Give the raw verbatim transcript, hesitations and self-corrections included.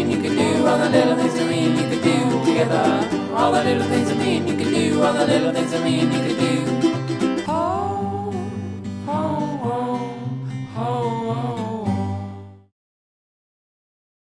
me and you can do, all the little things that me and you can do together. All the little things that me and you can do, all the little things that me and you can do.